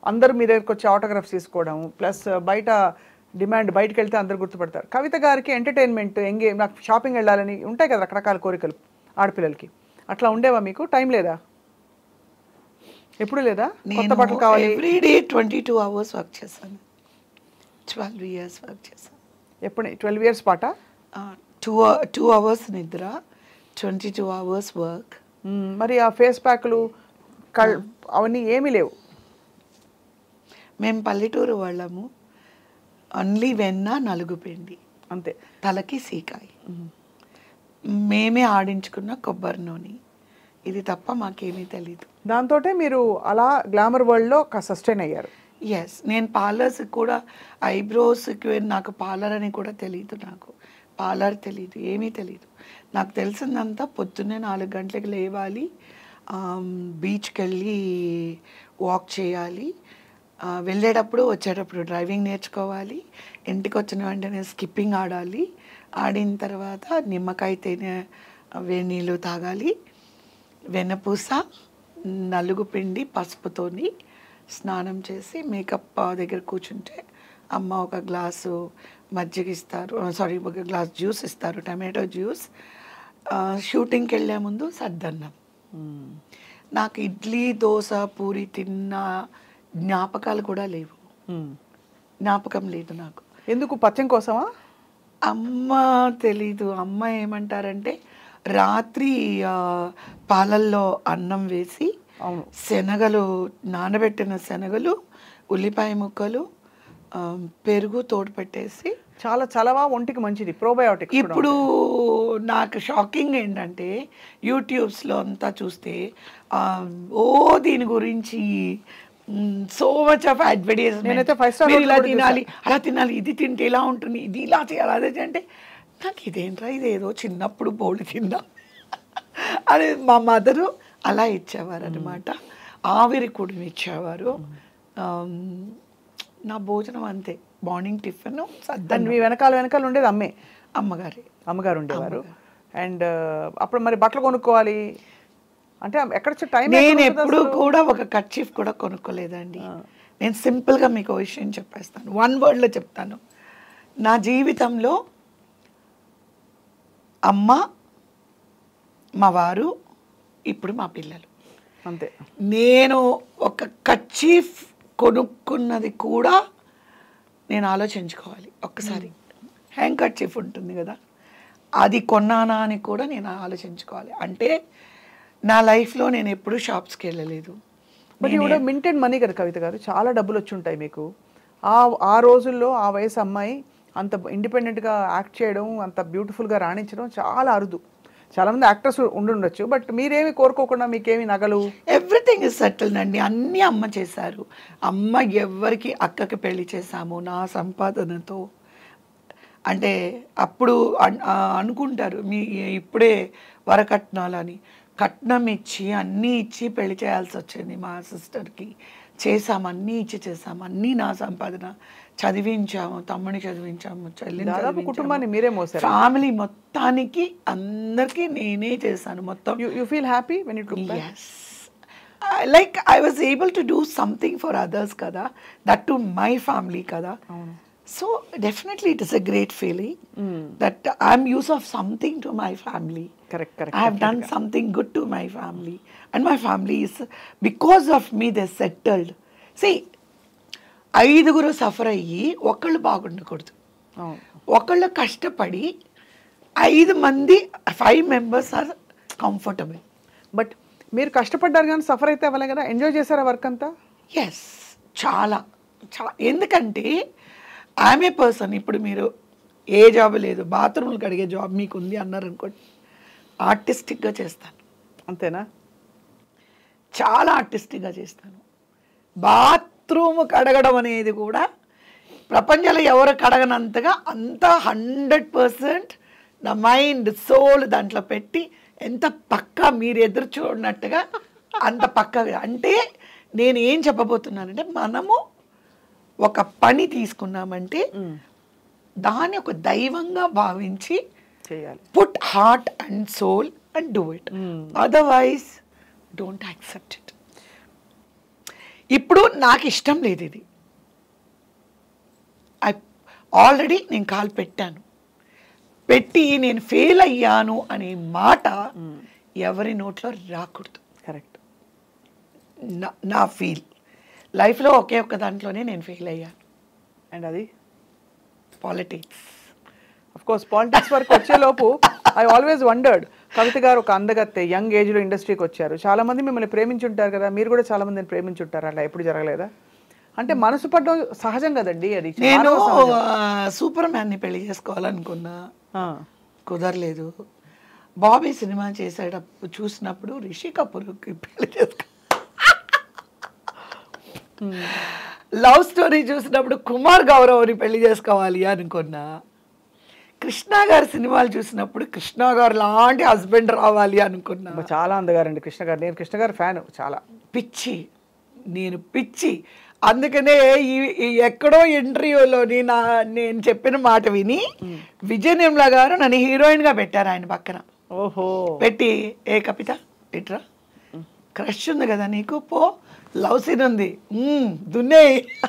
అందరూ మీ దగ్గరికి వచ్చి ఆటోగ్రాఫ్స్ తీసుకోవడం, ప్లస్ బయట డిమాండ్, బయటకు వెళ్తే అందరు గుర్తుపడతారు. కవిత గారికి ఎంటర్టైన్మెంట్, నాకు షాపింగ్ వెళ్ళాలని ఉంటాయి కదా రకరకాల కోరికలు ఆడపిల్లలకి. అట్లా ఉండేవా మీకు? టైం లేదా? ఎప్పుడు లేదా? కొత్త బట్టలు కావాలి. ఎవ్రీడే 22 hours వర్క్ చేశాను. 12 years వర్క్ చేశాను. ఎప్పుడు 12 years పాట? 2 hours నిద్ర, 22 hours వర్క్. మరి ఆ ఫేస్ ప్యాక్లు అవన్నీ ఏమీ లేవు. మేము పల్లెటూరు వాళ్ళము. ఓన్లీ వెన్న, నలుగు పిండి అంతే. తలకి సీకాయి, మేమే ఆడించుకున్న కొబ్బరి నూనె, ఇది తప్ప మాకేమీ తెలీదు. దాంతో మీరు అలా గ్లామర్ వరల్డ్లో సస్టైన్ అయ్యారు. ఎస్. నేను పార్లర్స్కి కూడా, ఐబ్రోస్కి నాకు పార్లర్ అని కూడా తెలియదు. నాకు పార్లర్ తెలీదు, ఏమీ తెలీదు. నాకు తెలిసిందంతా పొద్దున్నే 4 గంటలకు లేవాలి, బీచ్కి వెళ్ళి వాక్ చేయాలి, వెళ్ళేటప్పుడు వచ్చేటప్పుడు డ్రైవింగ్ నేర్చుకోవాలి, ఇంటికి వచ్చిన వెంటనే స్కిప్పింగ్ ఆడాలి, ఆడిన తర్వాత నిమ్మకాయ తేనె వేడి నీళ్ళు తాగాలి, వెన్నపూస, నలుగు పిండి, పసుపుతోని స్నానం చేసి మేకప్ దగ్గర కూర్చుంటే అమ్మ ఒక గ్లాసు మజ్జిగ ఇస్తారు, ఒక గ్లాస్ జ్యూస్ ఇస్తారు, టమాటో జ్యూస్. షూటింగ్కి వెళ్ళే ముందు సద్దన్నం. నాకు ఇడ్లీ, దోశ, పూరి తిన్న జ్ఞాపకాలు కూడా లేవు. జ్ఞాపకం లేదు నాకు. ఎందుకు? పచ్చం కోసమా? అమ్మ తెలీదు. అమ్మ ఏమంటారంటే, రాత్రి పాలల్లో అన్నం వేసి శనగలు, నానబెట్టిన శనగలు, ఉల్లిపాయ ముక్కలు, పెరుగు తోడు పెట్టేసి, చాలా చలవా, ఒంటికి మంచిది, ప్రోబయోటిక్. ఇప్పుడు నాకు షాకింగ్ ఏంటంటే, యూట్యూబ్స్లో అంతా చూస్తే దీని గురించి సో మచ్ ఆఫ్ అడ్వర్టైజ్మెంట్, ఇలా తినాలి, అలా తినాలి, ఇది తింటే ఇలా ఉంటుంది, ఇది ఇలా చేయాలి, అదే అంటే నాకు ఇదేంట్రా, ఇదేదో చిన్నప్పుడు బోల్డ్ తిందా అని మా మదరు అలా ఇచ్చేవారు అనమాట. ఆవిరి కూడా ఇచ్చేవారు. నా భోజనం అంతే, మార్నింగ్ టిఫిన్ సద్దన్నం. మీ వెనకాల ఉండేది అమ్మే? అమ్మగారు ఉండేవారు. అండ్ అప్పుడు మరి బట్టలు కొనుక్కోవాలి అంటే ఎక్కడ టైం? నేను ఎప్పుడు కూడా ఒక కర్చీఫ్ కూడా కొనుక్కోలేదండి. నేను సింపుల్గా మీకు ఒక విషయం చెప్పేస్తాను, 1 wordలో చెప్తాను. నా జీవితంలో అమ్మ, మా వారు, ఇప్పుడు మా పిల్లలు, అంతే. నేను ఒక కర్చీఫ్ కొనుక్కున్నది కూడా నేను ఆలోచించుకోవాలి ఒక్కసారి. హ్యాంగ్ కర్చీఫ్ ఉంటుంది కదా, అది కొన్నానా అని కూడా నేను ఆలోచించుకోవాలి. అంటే నా లైఫ్లో నేను ఎప్పుడూ షాప్స్కి వెళ్ళలేదు. But you would minted money కదా కవిత గారు, చాలా డబ్బులు వచ్చి ఉంటాయి మీకు. ఆ రోజుల్లో ఆ వయసు అమ్మాయి అంత ఇండిపెండెంట్గా యాక్ట్ చేయడం, అంత బ్యూటిఫుల్గా రాణించడం చాలా అరుదు. చాలామంది యాక్టర్స్ ఉండుండొచ్చు, బట్ మీరేమి కోరుకోకుండా మీకేమి నగలు, ఎవ్రీథింగ్ ఇస్ సెటిల్డ్ అండి. అన్నీ అమ్మ చేశారు. అమ్మ ఎవరికి, అక్కకి పెళ్లి చేశాము నా సంపాదనతో. అంటే అప్పుడు అనుకుంటారు మీ ఇప్పుడే వరకట్నాలని, కట్నం ఇచ్చి అన్నీ ఇచ్చి పెళ్లి చేయాల్సి వచ్చింది మా సిస్టర్కి. చేసాము, అన్నీ ఇచ్చి చేసాము, అన్నీ నా సంపాదన. చదివించాము, తమ్ముని చదివించాము, చెల్లిని, కుటుంబాన్ని మీరే మోసారు. ఫ్యామిలీ మొత్తానికి అందరికీ నేనే చేశాను మొత్తం. You feel happy when you took back? Yes. Like I was able to do something for others kada, that to my family kada. So definitely it is a great feeling that I am use of something to my family. Correct. I have done something good to my family, and my family is, because of me they settled. See, 5 suffer అయ్యి ఒకళ్ళు బాగుండకూడదు. ఒకళ్ళు కష్టపడి 5 మంది 5 members are comfortable. But మీరు కష్టపడ్డారు కానీ suffer అయితే అవ్వలే కదా, ఎంజాయ్ చేశారా వర్క్ అంతా? ఎస్, చాలా. ఎందుకంటే ఐఎమ్ ఏ పర్సన్, ఇప్పుడు మీరు ఏ జాబ్ లేదు, బాత్రూమ్లు కడిగే జాబ్ మీకు ఉంది అన్నారు అనుకోండి, ఆర్టిస్టిక్గా చేస్తాను. అంతేనా? చాలా ఆర్టిస్టిక్గా చేస్తాను. బాత్రూమ్ కడగడం అనేది కూడా ప్రపంచంలో ఎవరు కడగనంతగా అంత 100% నా మైండ్, సోల్ దాంట్లో పెట్టి ఎంత పక్కా మీరు ఎదురు చూడనట్టుగా అంత పక్కగా. అంటే నేను ఏం చెప్పబోతున్నానంటే, మనము ఒక పని తీసుకున్నామంటే దాన్ని ఒక దైవంగా భావించి చేయాలి. Put heart and soul and do it, otherwise don't accept it. ఇప్పుడు నాకు ఇష్టం లేదు ఇది. ఆల్రెడీ నేను కాలు పెట్టాను, పెట్టి నేను ఫెయిల్ అయ్యాను అనే మాట ఎవరి నోట్లో రాకూడదు. కరెక్ట్. నా ఫీల్ లైఫ్లో ఒకే ఒక్క దాంట్లోనే నేను ఫెయిల్ అయ్యాను, అండ్ అది పాలిటిక్స్. అఫ్ కోర్స్ పాలిటిక్స్ వరకు వచ్చేలోపు ఐ ఆల్వేస్ వండర్డ్, కవిత గారు ఒక అందగత్తె, యంగ్ ఏజ్లో ఇండస్ట్రీకి వచ్చారు, చాలామంది మిమ్మల్ని ప్రేమించుంటారు కదా, మీరు కూడా చాలా మందిని ప్రేమించుంటారు, అలా ఎప్పుడు జరగలేదా? అంటే మనసు పడ్డం సహజం కదండి, అది నేను సూపర్ మ్యాన్ని పెళ్లి చేసుకోవాలనుకున్నా, కుదరలేదు. బాబీ సినిమా చేసేటప్పుడు చూసినప్పుడు రిషి కపూర్కి పెళ్లి చేసుకో, లవ్ స్టోరీ చూసినప్పుడు కుమార్ గౌరవ్ని పెళ్లి చేసుకోవాలి అనుకున్నా, కృష్ణ గారి సినిమాలు చూసినప్పుడు కృష్ణ గారు లాంటి హస్బెండ్ రావాలి అనుకున్నా. చాలా అందగారండి కృష్ణ గారు, నేను కృష్ణ గారు ఫ్యాన్, చాలా పిచ్చి, నేను పిచ్చి. అందుకనే ఈ ఎక్కడో ఇంటర్వ్యూలోని నేను చెప్పిన మాట విని విజయ్ నిర్మల గారు నన్ను హీరోయిన్గా పెట్టారు ఆయన పక్కన. ఓహో. పెట్టి, ఏ కవిత ఇట్రా, క్రష్ ఉంది కదా నీకు, పో లవ్ సీన్ ఉంది దున్నే.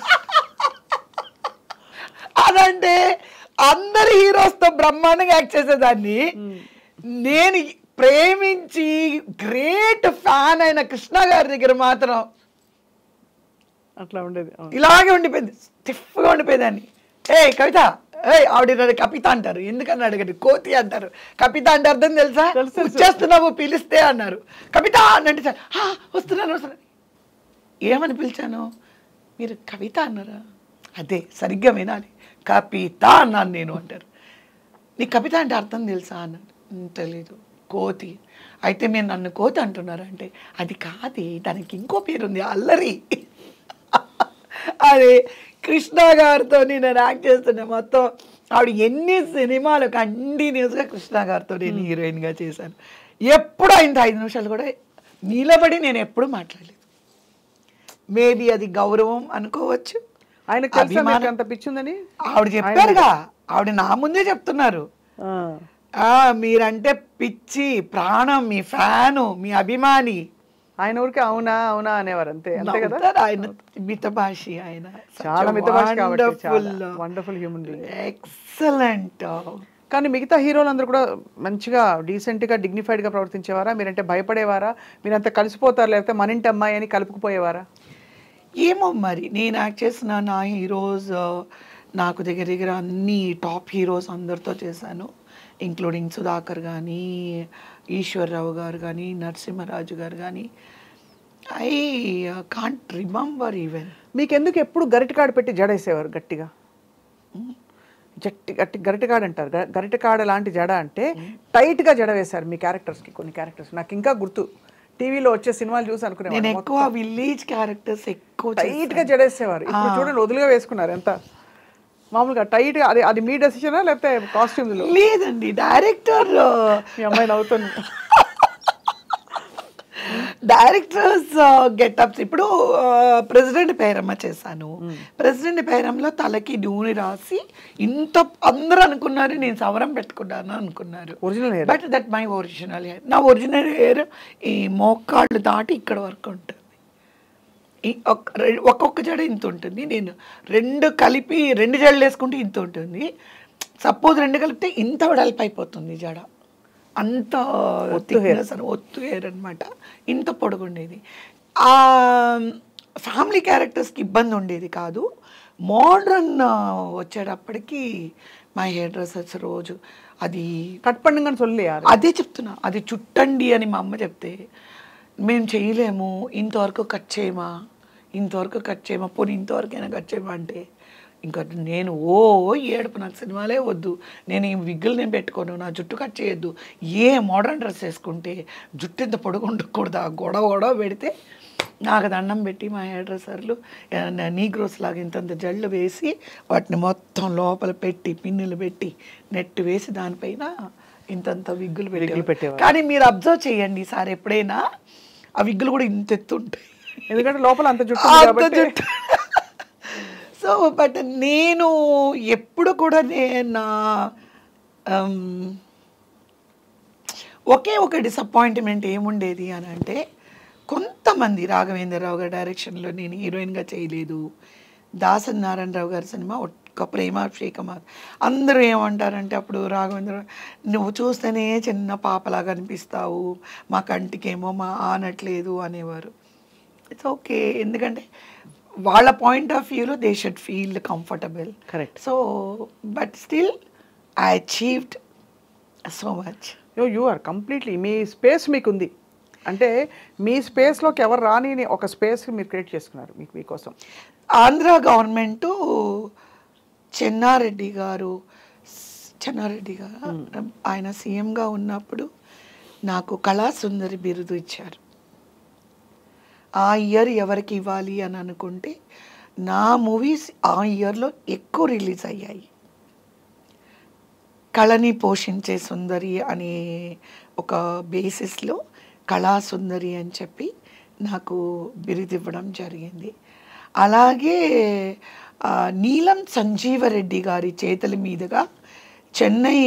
అదంటే అందరు హీరోస్తో బ్రహ్మాండంగా యాక్ట్ చేసేదాన్ని, నేను ప్రేమించి గ్రేట్ ఫ్యాన్ అయిన కృష్ణ గారి దగ్గర మాత్రం అట్లా ఉండేది, ఇలాగే ఉండిపోయింది, స్టిఫ్గా ఉండిపోయేదాన్ని. ఏ కవిత, ఆవిడ కవిత అంటారు, ఎందుకని అడగండి, కోతి అంటారు, కవిత అంటే అర్థం తెలుసా, వచ్చేస్తున్నావు పిలిస్తే అన్నారు, కవిత అని అంటే వస్తున్నాను వస్తున్నాను, ఏమని పిలిచాను, మీరు కవిత అన్నారా, అదే సరిగ్గా వినాలి, కవిత అన్నాను నేను అంటారు. నీ కవిత అంటే అర్థం తెలుసా అన్నాడు, తెలీదు, కోతి. అయితే మీరు నన్ను కోతి అంటున్నారు అంటే, అది కాదు, దానికి ఇంకో పేరుంది అల్లరి. అది కృష్ణ గారితో నేను యాక్ట్ చేస్తున్నా, మొత్తం ఆవిడ ఎన్ని సినిమాలు కంటిన్యూస్గా కృష్ణ గారితో నేను హీరోయిన్గా చేశాను. ఎప్పుడు ఆయన 5 నిమిషాలు కూడా నిలబడి నేను ఎప్పుడు మాట్లాడలేదు. మేబీ అది గౌరవం అనుకోవచ్చు, ఆయనకు అంత పిచ్చిందని ఆవిడ చెప్పారుగా, ఆవిడ నా ముందే చెప్తున్నారు, మీరంటే పిచ్చి, ప్రాణం, మీ ఫ్యాను, మీ అభిమాని. ఆయన ఊరికి అవునా అవునా అనేవారు, అంతే అంతే కదా. ఆయన మితభాషి, ఆయన చాలా మితభాషి కాబట్టి వండర్ఫుల్ హ్యూమన్ బీయింగ్, ఎక్సలెంట్. కానీ మిగతా హీరోలు అందరూ కూడా మంచిగా డీసెంట్గా డిగ్నిఫైడ్గా ప్రవర్తించేవారా, మీరంటే భయపడేవారా, మీరంతా కలిసిపోతారు లేకపోతే మన ఇంటి అమ్మాయి అని కలుపుకుపోయేవారా? ఏమో మరి, నేను యాక్ట్ చేసిన నా హీరోస్ నాకు దగ్గర దగ్గర అన్ని టాప్ హీరోస్ అందరితో చేశాను, ఇంక్లూడింగ్ సుధాకర్ కానీ, ఈశ్వర్రావు గారు కానీ, నరసింహరాజు గారు కానీ. I can't remember even. మీకు ఎందుకు ఎప్పుడు గరిటకాడ పెట్టి జడేసేవారు గట్టిగా, గట్టి గరిటకాడ అంటారు, గరిటకాడ లాంటి జడ అంటే టైట్గా జడ వేశారు మీ క్యారెక్టర్స్కి, కొన్ని క్యారెక్టర్స్ నాకు ఇంకా గుర్తు, టీవీలో వచ్చే సినిమాలు చూసి అనుకునే, నేను ఎక్కువ విలేజ్ క్యారెక్టర్స్ ఎక్కువ టైట్గా జడేసేవారు. ఇప్పుడు చూడండి వదులుగా వేసుకున్నారు, ఎంత మామూలుగా టైట్గా. అది మీ డెసిషనా లేకపోతే కాస్ట్యూమ్లో? లేదండి, డైరెక్టర్. మీ అమ్మాయిని అవుతుంది, డైరెక్టర్స్ గెటప్స్. ఇప్పుడు ప్రెసిడెంట్ పేరమ్మ చేశాను, ప్రెసిడెంట్ పేరంలో తలకి నూనె రాసి ఇంత అందరూ అనుకున్నారు నేను సవరం పెట్టుకున్నాను అనుకున్నారు, original hair, but that my original hair. నా ఒరిజినల్ హెయిర్ ఈ మోకాళ్ళు దాటి ఇక్కడ వరకు ఉంటుంది, ఒక్కొక్క జడ ఇంత ఉంటుంది, నేను 2 కలిపి 2 జడలు వేసుకుంటే ఇంత ఉంటుంది, సపోజ్ 2 కలిపితే ఇంత వెడల్పు అయిపోతుంది జడ, అంత థిక్నెస్ అని, ఒత్తు హెయిర్ అనమాట, ఇంత పొడుగుండేది. ఫ్యామిలీ క్యారెక్టర్స్కి ఇబ్బంది ఉండేది కాదు. మోడ్రన్ వచ్చేటప్పటికి మై హెయిర్ డ్రెస్సర్స్ రోజు అది కట్ పండుగని చొల్లి, అదే చెప్తున్నా, అది చుట్టండి అని మా అమ్మ చెప్తే, మేము చేయలేము, ఇంతవరకు కట్ చేయమా, ఇంతవరకు కట్ చేయమా, పోనీ ఇంతవరకైనా కట్ చేయమా అంటే, ఇంకా నేను ఏడుపు, నాకు సినిమాలే వద్దు, నేను ఈ విగ్గులు నేను పెట్టుకోను, నా జుట్టు కట్ చేయొద్దు, ఏ మోడర్న్ డ్రెస్ వేసుకుంటే జుట్టు ఇంత పొడుగు ఉండకూడదు, గొడవ పెడితే నాకు దండం పెట్టి మా హెయిర్ డ్రెస్సర్లు నీగ్రోస్ లాగా ఇంతంత జళ్ళు వేసి వాటిని మొత్తం లోపల పెట్టి పిన్నులు పెట్టి నెట్ వేసి దానిపైన ఇంతంత విగ్గులు పెట్టేవారు. కానీ మీరు అబ్జర్వ్ చేయండి సార్, ఎప్పుడైనా ఆ విగ్గులు కూడా ఇంత ఎత్తుంటాయి, ఎందుకంటే లోపల అంత జుట్టు. సో బట్ నేను ఎప్పుడు కూడా నా ఒకే ఒక డిసప్పాయింట్మెంట్ ఏముండేది అని అంటే, కొంతమంది రాఘవేంద్రరావు గారి డైరెక్షన్లో నేను హీరోయిన్గా చేయలేదు, దాసరి నారాయణరావు గారి సినిమా ఒక్క ప్రేమాభిషేకం, అందరూ ఏమంటారంటే అప్పుడు రాఘవేంద్ర నువ్వు చూస్తేనే చిన్న పాపలాగా అనిపిస్తావు, మా కంటికేమో మా ఆనట్లేదు అనేవారు. ఇట్స్ ఓకే, ఎందుకంటే వాళ్ళ పాయింట్ ఆఫ్ వ్యూలో they should feel comfortable. Correct. So but still I achieved so much. You are completely, మీ స్పేస్ మీకు ఉంది. అంటే మీ స్పేస్లోకి ఎవరు రాని ఒక స్పేస్ మీరు క్రియేట్ చేసుకున్నారు మీకోసం. ఆంధ్ర గవర్నమెంటు చెన్నారెడ్డి గారు ఆయన సీఎంగా ఉన్నప్పుడు నాకు కళాసుందరి బిరుదు ఇచ్చారు. ఆ ఇయర్ ఎవరికి ఇవ్వాలి అని అనుకుంటే నా మూవీస్ ఆ ఇయర్లో ఎక్కువ రిలీజ్ అయ్యాయి. కళని పోషించే సుందరి అనే ఒక బేసిస్లో కళాసుందరి అని చెప్పి నాకు బిరుదు ఇవ్వడం జరిగింది. అలాగే నీలం సంజీవరెడ్డి గారి చేతుల మీదుగా చెన్నై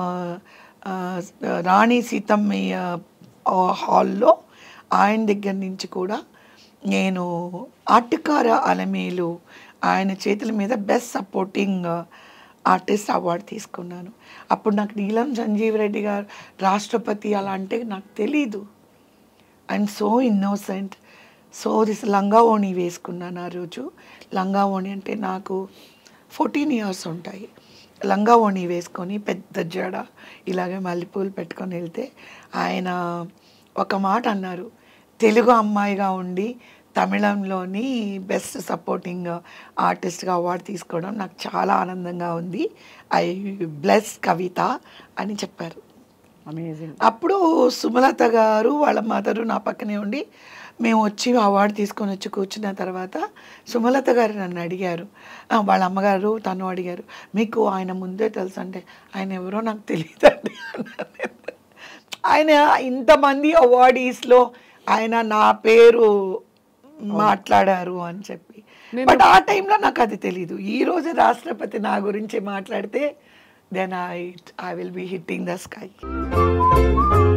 రాణి సీతమ్మయ్య హాల్లో ఆయన దగ్గర నుంచి కూడా నేను ఆటకార అలమేలు ఆయన చేతుల మీద బెస్ట్ సపోర్టింగ్ ఆర్టిస్ట్ అవార్డు తీసుకున్నాను. అప్పుడు నాకు నీలం సంజీవరెడ్డి గారు రాష్ట్రపతి అలా అంటే నాకు తెలీదు. I'm so innocent. So this లంగా ఓణి వేసుకున్నాను ఆ రోజు. లంగా ఓణి అంటే నాకు 14 years ఉంటాయి. లంగా ఓణి వేసుకొని పెద్ద జడ ఇలాగే మల్లెపూలు పెట్టుకొని వెళ్తే ఆయన ఒక మాట అన్నారు, తెలుగు అమ్మాయిగా ఉండి తమిళంలోని బెస్ట్ సపోర్టింగ్ ఆర్టిస్ట్గా అవార్డు తీసుకోవడం నాకు చాలా ఆనందంగా ఉంది, ఐ బ్లెస్ కవిత అని చెప్పారు. అమేజింగ్. అప్పుడు సుమలత గారు వాళ్ళ మదరు నా పక్కనే ఉండి మేము వచ్చి అవార్డు తీసుకొని వచ్చి కూర్చున్న తర్వాత సుమలత గారు నన్ను అడిగారు, వాళ్ళ అమ్మగారు తను అడిగారు, మీకు ఆయన ముందే తెలుసు అంటే ఆయన ఎవరో నాకు తెలియదండి. ఆయన ఇంతమంది అవార్డీస్లో ఆయన నా పేరు మాట్లాడారు అని చెప్పి, బట్ ఆ టైంలో నాకు అది తెలీదు. ఈరోజు రాష్ట్రపతి నా గురించి మాట్లాడితే then I will be hitting the sky.